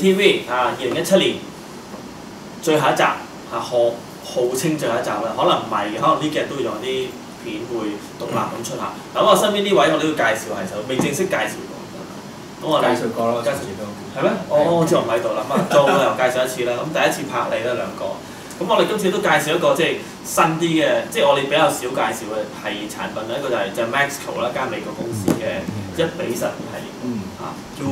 TV 啊，2017年最後一集號稱最後一集啦，可能唔係嘅，可能呢幾日都會有啲片會獨立咁出下。咁我身邊呢位我都要介紹係就未正式介紹過。咁我介紹過咯， 介紹都係咩？我知我唔喺度啦，咁啊做又介紹一次啦。咁第一次拍你啦兩個。咁我哋今次都介紹一個即係新啲嘅，即係我哋比較少介紹嘅係產品啦。一個就係 Maxco 啦，間美國公司嘅1:12系列，叫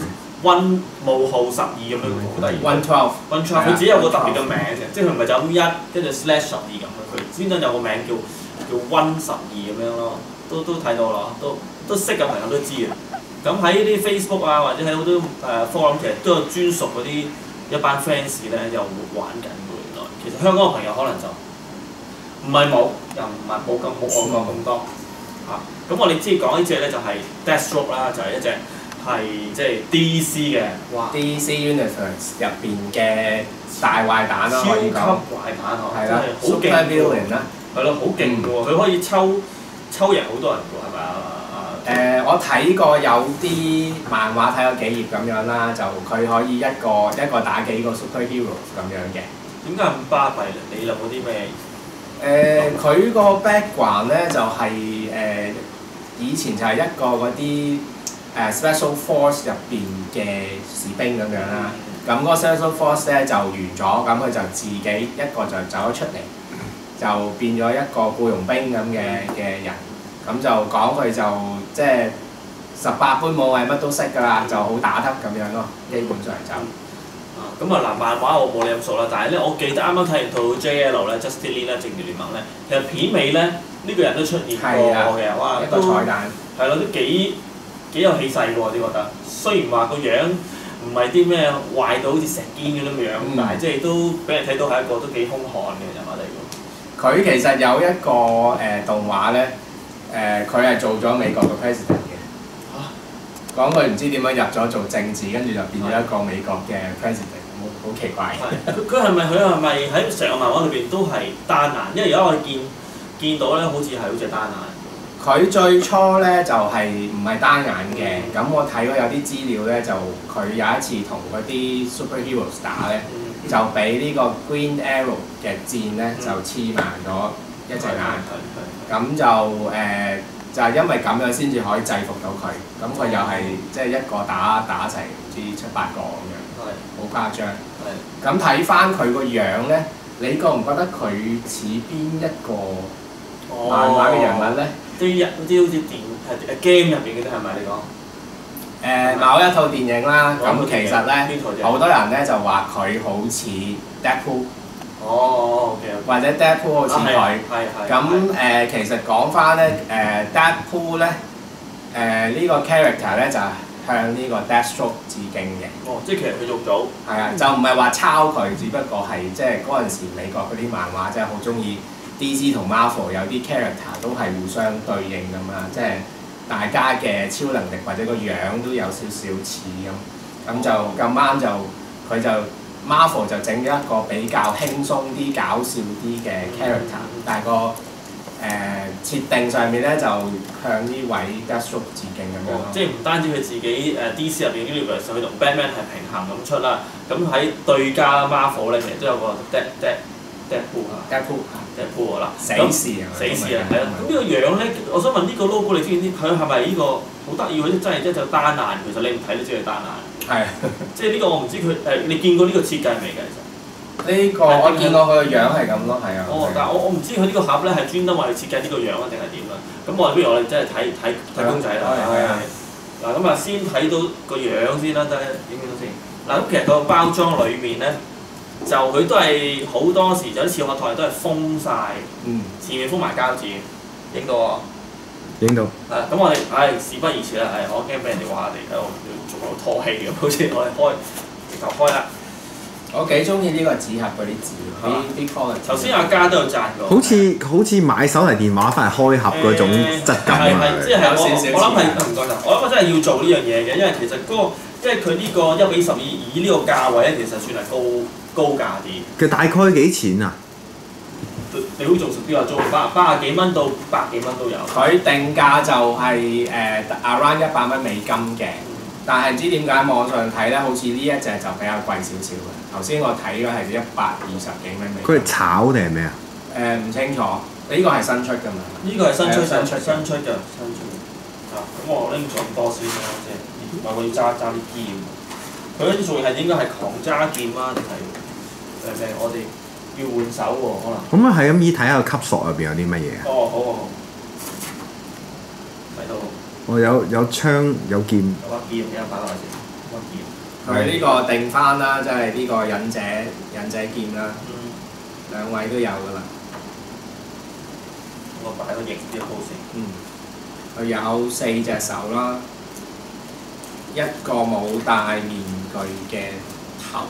One 冒號12咁樣，好得意。112，佢自己有個特別嘅名嘅，即係佢唔係就咁1跟住/12咁嘅，佢專登有個名叫 One 12咁樣咯，都睇到咯，都識嘅朋友都知嘅。咁喺啲 Facebook 啊，或者喺好多forum 其實都有專屬嗰啲一班 fans 咧，又玩緊嘅原來。其實香港嘅朋友可能就唔係冇，又唔係冇外國咁多嚇。咁我哋之前講呢隻咧就係 Deathstroke 啦，就係一隻係即係 DC 嘅，哇 ！DC Universe 入邊嘅大壞蛋啦，可以講。 超級壞蛋嗬， 係啦， 好勁喎。啦， 係咯，好勁嘅喎，佢可以抽贏好多人嘅喎，係咪啊？ 我睇過有啲漫畫睇咗幾頁咁樣啦，就佢可以一個打幾個 superheroes 咁樣嘅。 點解咁巴閉咧？你有冇啲咩？ 佢個 background 咧就係以前就係一個嗰啲special force 入邊嘅士兵咁樣啦。咁嗰個 special force 咧就完咗，咁佢就自己一個就走咗出嚟，就變咗一個僱傭兵咁嘅人。咁就講佢就即係18般武藝乜都識㗎啦，就好打得咁樣咯，基本上就。 咁啊嗱，漫畫我冇你咁熟啦，但係咧，我記得啱啱睇完套 JL 咧 Justice League 咧正義聯盟咧，其實片尾咧呢個人都出現過嘅，哇！ 一個彩蛋。係咯，都幾有氣勢喎，我啲覺得。雖然話個樣唔係啲咩壞到好似石堅咁樣，但係即係都俾人睇到係一個都幾兇悍嘅人物嚟㗎。 佢其實有一個動畫咧。佢係做咗美國嘅 president 嘅，講佢唔知點樣入咗做政治，跟住就變咗一個美國嘅 president，好奇怪。 佢係咪喺成個漫畫裏邊都係單眼？因為而家我哋見到咧，好似係單眼。 佢最初咧就係唔係單眼嘅，咁我睇過有啲資料咧，就佢有一次同嗰啲 superheroes 打咧，就俾呢個 Green Arrow 嘅箭咧就黐埋咗一隻眼。咁就就係因為咁樣先至可以制服到佢，咁佢又係即係一個打成唔知7、8個咁樣，好誇張。咁睇翻佢個樣咧，你覺唔覺得佢似邊一個漫畫嘅人物咧？ 啲好似game 入邊嘅啫，係咪你講？ 某一套電影啦，咁其實咧好多人咧就話佢好似 Deadpool。或者 Deadpool 好似佢，咁其實講翻咧Deadpool 咧呢個 character 咧就係向呢個 Deathstroke 致敬嘅。 即係其實佢續組。係啊， 就唔係話抄佢，只不過係即係嗰陣時美國嗰啲漫畫真係好中意 DC 同 Marvel 有啲 character 都係互相對應咁啦，即係大家嘅超能力或者個樣都有少少似咁就咁啱就佢就。Marvel 就整咗一個比較輕鬆啲、搞笑啲嘅 character，但係個設定上面咧就向呢位 Deathstroke 致敬咁樣咯。 即係唔單止佢自己DC 入邊嘅 universe，佢同 Batman 係平衡咁出啦。咁喺對家 Marvel 咧，其實都有個 Deadpool 啦。死侍啊，係啊。咁呢個樣咧，我想問呢個 logo 你知唔知佢係咪呢個好得意？佢真係一隻單眼，其實你唔睇都知佢單眼。係，即係呢個我唔知佢你見過呢個設計未㗎？其實呢個我見過佢個樣係咁咯，係啊。 但係我唔知佢呢個盒咧係專登為設計呢個樣啊，定係點啦？咁不如我哋真係睇公仔啦。嗱咁啊，先睇到個樣先啦，得影到先。嗱咁其實個包裝裏面咧，就佢都係好多時有啲似學台都係封晒，前面封埋膠紙，影到啊！ 影到。 咁我哋事不宜遲啦，我驚俾人哋話我哋喺度做到拖戲咁，好似我哋直頭開啦。 我幾中意呢個紙盒嗰啲紙，啲 quality。 頭先阿嘉都有讚過。 好似買手提電話翻嚟開盒嗰種質感啊！ 即係我諗係唔該晒，我諗真係要做呢樣嘢嘅，因為其實因為佢呢個1:12以呢個價位咧，其實算係高價啲。 佢大概幾錢啊？ 你好做熟啲話租80幾蚊到100幾蚊都有。 佢定價就係around $100美金嘅， 但係唔知點解網上睇咧，好似呢一隻就比較貴少少嘅。頭先我睇嘅係120幾蚊美金。 佢係炒定係咩啊？ 唔清楚，呢個係新出㗎嘛？ 呢個係新出嘅。 新出。 咁我拎咗咁多先啦，即係我要揸啲劍。佢嗰啲仲係應該係狂揸劍啊，定係咩？我哋要換手喎，可能。 咁啊，係咁依睇下個級數入邊有啲乜嘢啊？ 哦，好。睇到。 我有槍有劍。 有把劍，而家擺落去先。把劍。 佢呢個定翻啦，即係呢個忍者劍啦。兩位都有㗎啦。 我擺個型啲嘅 pose 佢有4隻手啦，一個冇戴面具嘅頭。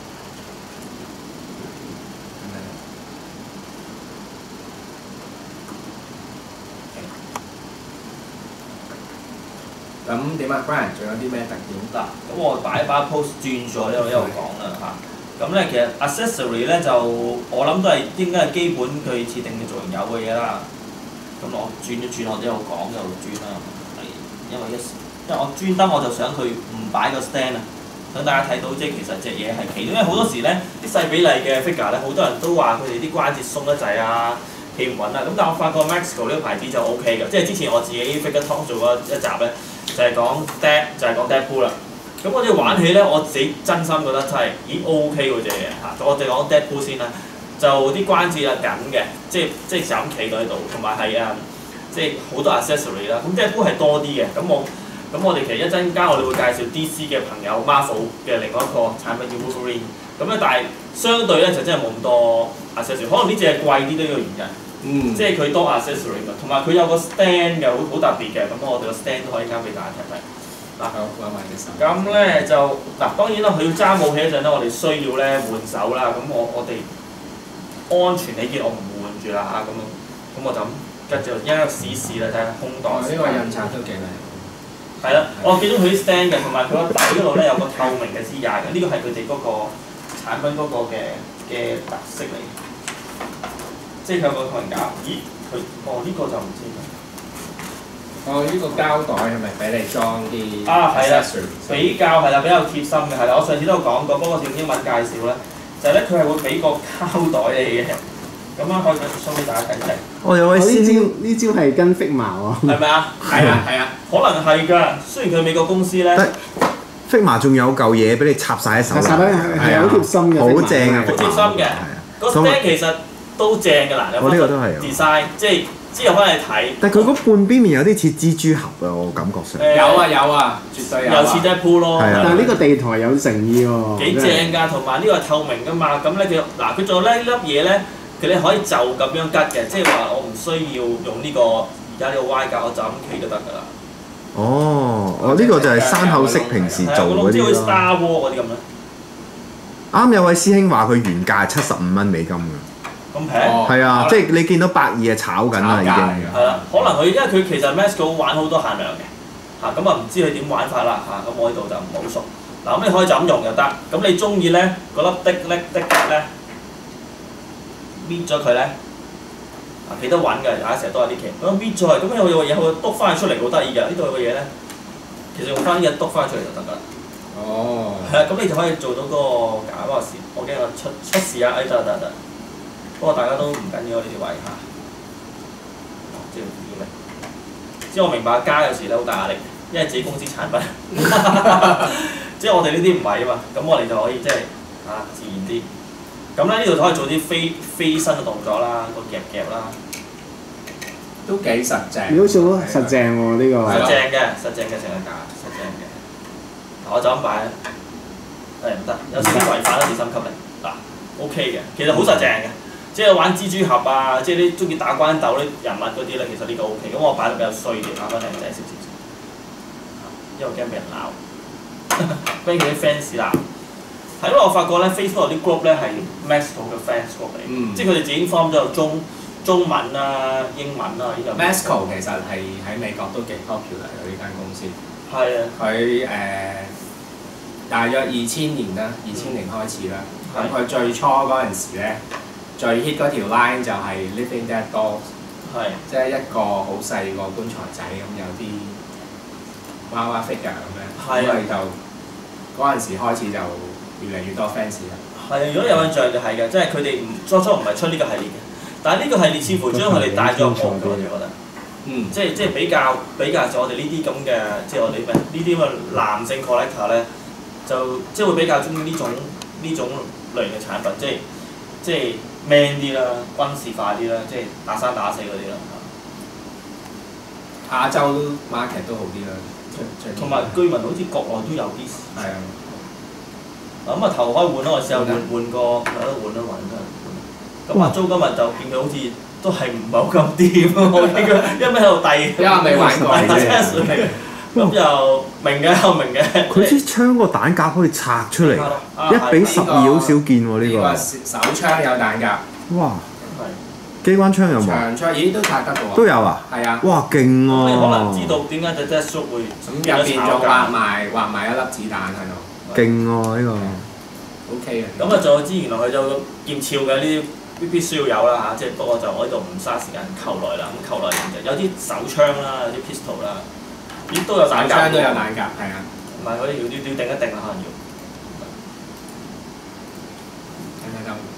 咁點啊 ，Brian？ 仲有啲咩特點？ 嗱，咁我擺一把 pose 轉咗一路講啦嚇。咁咧其實 accessory 咧就我諗都係應該係基本佢設定嘅造型有嘅嘢啦。咁我轉一轉我都有講一路轉啦，係因為我專登我就想佢唔擺個 stand 啊，想大家睇到即係其實隻嘢係企到，因為好多時咧啲細比例嘅 figure 咧，好多人都話佢哋啲關節鬆得滯啊，企唔穩啊。咁但係我發覺 Maxco 呢個牌子就 OK 嘅，即係之前我自己 figure talk 做過一集咧，就係講 Deadpool 啦。咁我哋玩起咧，我自己真心覺得真係OK 嗰隻嘢嚇。我哋講 Deadpool 先啦。就啲關節係緊嘅，即係就咁企到喺度，同埋係即係好多 accessory 啦。咁Deadpool係多啲嘅。咁我哋其實一陣間我哋會介紹 DC 嘅朋友 Marvel 嘅另外一個產品叫 Wolverine。咁咧，但係相對咧就真係冇咁多 accessory。可能呢隻係貴啲都呢個原因。即係佢多 accessory 嘛，同埋佢有個 stand 嘅，好特別嘅。咁我哋個 stand 都可以交俾大家睇睇。 好，攞埋隻手。 咁咧就當然啦，佢要揸武器嗰陣咧，我哋需要咧換手啦。咁我哋安全起見，我唔換住啦嚇，咁我就咁跟住一路試啦，睇下空檔。 呢個印刷都幾靚。 係啦，我見到佢啲 stand 嘅，同埋佢個底嗰度咧有個透明嘅支架嘅，呢個係佢哋嗰個產品嗰個嘅特色嚟。即係佢有個透明架。咦？呢個就唔知啦。 呢個膠袋係咪俾你裝啲？ 係啦，比較貼心嘅係啦，我上次都有講過，不過用英文介紹咧。就係咧，佢係會俾個膠袋你嘅，咁樣可以show俾大家睇睇。 我有位師兄呢招係跟 Figma 喎。 係咪啊？ 係啊， 可能係㗎。雖然佢美國公司咧 ，Figma 仲有嚿嘢俾你插晒喺手度， 係好貼心嘅， 好正啊！ 好貼心嘅。個 stand 其實都正㗎啦。 我呢個都係 design，即係之後翻嚟睇。 但係佢嗰半邊面有啲似蜘蛛俠啊，我感覺上。 有啊，絕對有。 又似 Deadpool 咯。 但係呢個地台有誠意喎。 幾正㗎，同埋呢個係透明㗎嘛。咁咧佢仲有呢粒嘢咧，佢哋可以就咁樣吉嘅，即係話我唔需要用呢個而家呢個 Y 架，我就咁企就得㗎啦。 我呢個就係山口式平時做嗰啲咯。 Star Wars 嗰啲咁咧。 啱有位師兄話佢原價係75蚊美金㗎。 咁平？ 係啊，即係你見到120係炒緊啦已經。 係啦，可能佢因為佢其實 Maxco 玩好多限量嘅，咁唔知佢點玩法啦咁我呢度就唔好熟。嗱，咁你可以就咁用就得，咁你中意咧嗰粒的咧搣咗佢咧，企得穩嘅，大家成日都有啲企，咁搣咗佢，咁有個嘢佢篤翻出嚟好得意嘅，呢度有個嘢咧，其實用翻呢嘢篤翻出嚟就得㗎啦。係啊，咁你就可以做到嗰個假嗰個事，我驚我出事啊！得。不過大家都唔緊要呢啲位嚇，即係要力。即係我明白加有時咧好大壓力，因為自己公司產品，即係我哋呢啲唔係啊嘛，咁我哋就可以即係自然啲。咁咧呢度可以做啲飛身嘅動作啦，個夾啦， 都幾實淨。 你好似好實淨喎呢個。 實淨嘅成個架，實淨嘅。我就咁擺啦，唔得，有少少違反咗自心吸力。OK 嘅，其實好實淨嘅。即係玩蜘蛛俠啊，即係啲中意打關鬥啲人物嗰啲咧，其實呢個 OK。咁我擺得比較衰啲，擺翻靚仔少少，因為驚俾人鬧，驚佢啲 fans 鬧。係咯，我發覺咧 Facebook 有啲 group 咧係 Maxco 嘅 fans group 嚟，即係佢哋自己 form 咗中文啊、英文啊呢個。 Maxco 其實係喺美國都幾 popular 嘅呢間公司。 係啊。 佢大約2000年啦，2000年開始啦。咁佢最初嗰陣時咧。最 hit 嗰條 line 就係 Living Dead Dolls，即係一個好細個棺材仔咁，有啲娃娃 figure 咁樣， 係啊咁佢就嗰陣時開始就越嚟越多 fans 啦。 係啊，如果有印象就係嘅，即係佢哋初唔係出呢個系列嘅，但係呢個系列似乎將佢哋帶咗入行咗，我覺得。即係比較就我哋呢啲咁嘅，即係我哋呢啲咁嘅男性 collector 咧，就即係會比較中意呢種類型嘅產品，即係 man 啲啦，軍事化啲啦，即係打生打死嗰啲啦。 亞洲 market 都好啲啦， 同埋據聞好似國內都有啲。 係啊。 咁啊頭開換啦，我試下換個有得換啦，換得。咁阿租今日就見佢好似都係唔係好咁掂，我見佢一味喺度遞， 因為未玩過啫。咁就明嘅，我明嘅。 佢支槍個彈夾可以拆出嚟，1比12好少見喎呢個。 呢個手槍有彈夾。 哇！機關槍有冇？ 長槍咦都拆得喎。 都有啊？ 係啊。 哇！勁喎！ 你可能知道點解隻 Deathstroke 會咁入邊仲畫埋一粒子彈喺度。 勁喎呢個。 OK 嘅。 咁啊，仲有之原來佢就劍鞘嘅呢啲必須要有啦嚇，即係不過就我呢度唔嘥時間扣來啦。咁扣來就有啲手槍啦，有啲 pistol 啦，咦都有彈夾。 都有彈夾，係啊。 唔係佢要定一定啦，可能要。 睇睇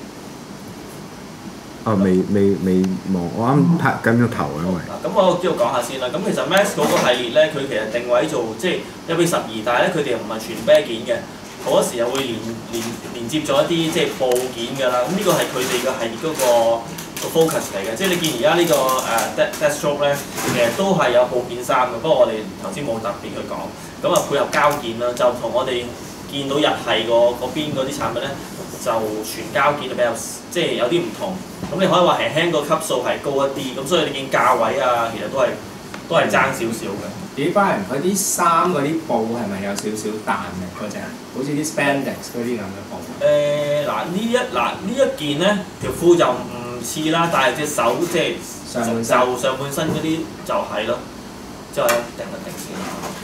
未望，我啱拍緊個頭啊，因為。 咁我呢度講下先啦。咁其實 Max 嗰個系列咧，佢其實定位做即係1比12，但係咧佢哋又唔係全啤件嘅。好多時又會連接咗一啲即係部件㗎啦，咁呢個係佢哋嘅系列嗰個 focus 嚟嘅，即係你見而家呢個Deathstroke 咧，其實都係有部件衫嘅，不過我哋頭先冇特別去講，咁啊配合膠件啦，就同我哋見到日系嗰邊嗰啲產品咧，就全膠件就比較即係有啲唔同，咁你可以話輕輕個級數係高一啲，咁所以你見價位啊，其實都係爭少少嘅。 咦，Brian，佢啲衫嗰啲布係咪有少少彈嘅嗰隻？好似啲 spandex 嗰啲咁嘅布。 呢一件咧條褲就唔似啦，但係隻手即係上半身嗰啲就係咯，之後咧定一定先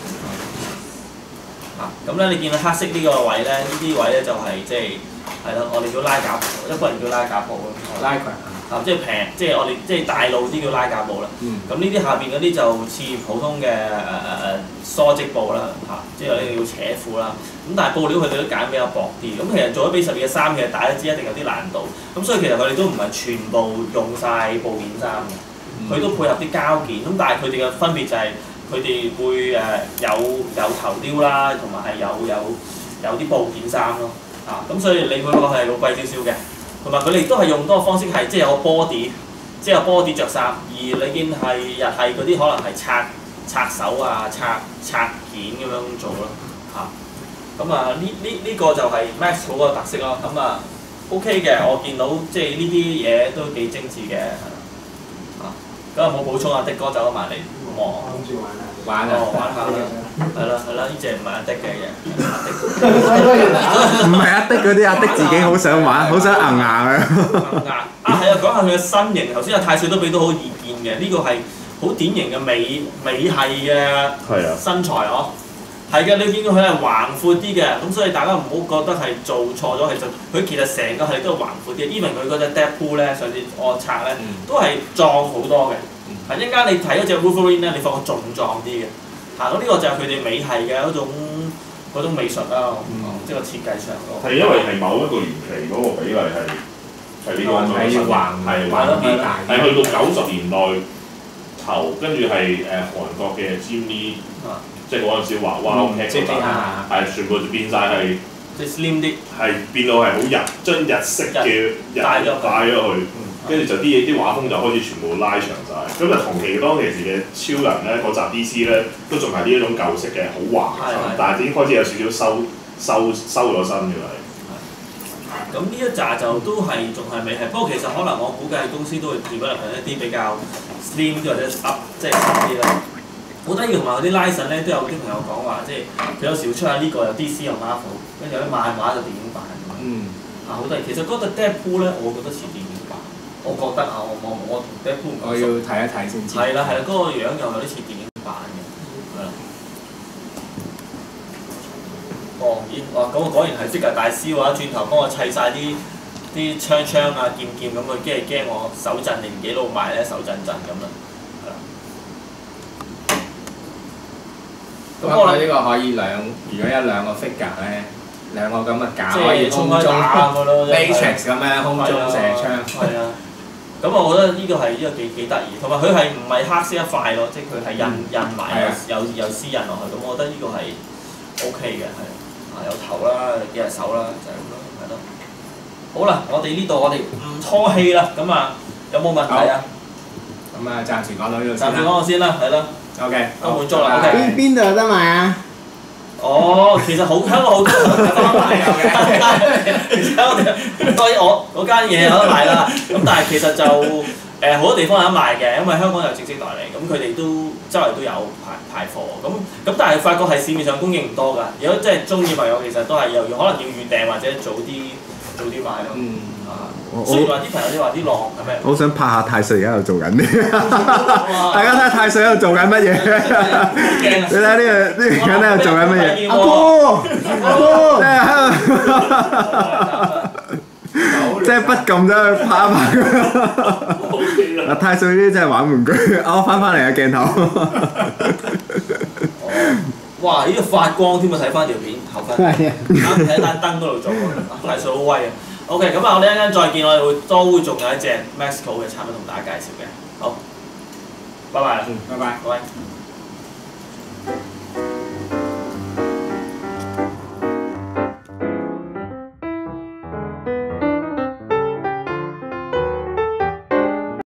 啦。咁咧你見到黑色呢個位咧，呢啲位咧就係即係咯，我哋叫拉架布，一般人叫拉架布咯。 拉裙即係平，即係我哋即係大路啲叫拉架布啦。咁呢啲下邊嗰啲就似普通嘅梳織布啦，即係你要扯褲啦。咁但係布料佢哋都揀比較薄啲。咁其實做1比12嘅衫嘅，大家知一定有啲難度。咁所以其實佢哋都唔係全部用晒布件衫嘅，佢都配合啲膠件。咁但係佢哋嘅分別就係佢哋會有頭雕啦，同埋係有啲布件衫咯。咁所以你會覺得係老貴少少嘅。同埋佢哋都係用多個方式係，即係有個 body，即係有 body 着衫，而你見係日系嗰啲可能係拆手啊、拆件咁樣做咯，咁呢個就係 Max 嗰個特色咯，咁OK 嘅，我見到即係呢啲嘢都幾精緻嘅，咁冇補充啊，的哥走咗埋嚟望。玩下啦，係啦，呢隻唔係阿的嘅嘢， 唔係阿的嗰啲，阿的自己好想玩，好想硬嘅。 係啊，講下佢嘅身形，頭先阿太歲都俾到好意見嘅，呢個係好典型嘅美系嘅身材呵。係嘅，你見到佢係橫闊啲嘅，咁所以大家唔好覺得係做錯咗，其實成個係都係橫闊啲。even 佢嗰隻 Deadpool 咧，上次我拆咧都係壯好多嘅。一陣間你睇嗰隻 Wolverine 咧，你發覺仲壯啲嘅。咁呢個就係佢哋美系嘅嗰種美術啦，即係個設計上。 係因為係某一個年期嗰個比例係呢個咁嘅身形，係去到90年代頭，跟住係韓國嘅 Jim Lee，即係嗰陣時畫 Wild Cat 嗰陣，係全部就變晒係即係 slim 啲， 係變到係好將日式嘅帶咗去。跟住就啲畫風就開始全部拉長晒。咁啊同期當其時嘅超人咧，嗰集 DC 咧都仲係呢一種舊式嘅好橫，但係已經開始有少少收咗身嘅啦。 咁呢一紮就都係仲係美系，不過其實可能我估計公司都會調入一啲比較 slim 啲或者 up 即係深啲啦。好得意，同埋嗰啲拉神咧都有啲朋友講話，即係佢有時會出下呢個有 DC 有 Marvel，跟住有啲漫畫就電影版。好得意，其實嗰個 Deadpool 咧，我覺得似電影版。我覺得我同 Deadpool 我要睇一睇先知。 係啦，嗰個樣又有啲似電影版嘅，係啦。咁我果然係 figure 大師喎！轉頭幫我砌晒啲槍啊、劍咁，佢驚我手震年紀老埋咧，手震咁啦，係啦。咁咁我哋呢個可以如果有兩個 figure 咧，兩個咁嘅架即可以係衝開打咁咯 Matrix 咁樣空中射槍。 係啊。咁我覺得呢個係幾得意，同埋佢係唔係黑色一塊咯，即係佢係印埋有絲印落去，咁我覺得呢個係 OK 嘅，係有頭啦，幾隻手啦，就係咁咯，係咯。好啦，我哋呢度我哋唔拖氣啦，咁啊有冇問題啊？ 咁啊，暫時講到呢度先啦。 暫時講到先啦，係咯。OK，都滿足啦。OK。 邊度有得買啊？ 哦，其實香港好多地方買嘅，其實當然我嗰間嘢有得賣啦。咁但係其實就好多地方有得賣嘅，因為香港有正式代理，咁佢哋都周圍都有派貨。咁但係發覺係市面上供應唔多㗎。如果即係中意朋友，其實都係可能要預訂或者早啲買咯。雖然話啲朋友話啲浪係咩？ 我好想拍下太歲而家喺度做緊啲，大家睇下太歲喺度做緊乜嘢？你睇呢個人喺度做緊乜嘢？阿哥，即係不禁咗去拍一拍。阿太歲呢啲真係玩玩具，我翻嚟嘅鏡頭。 哇！呢個發光添啊！睇翻條片後分，啱喺單燈嗰度做喎，太歲好威啊！ OK， 咁啊，我哋一陣間再見，我哋都會仲有一隻 Maxco 嘅產品同大家介紹嘅。好，拜拜啦， 拜拜， 拜拜。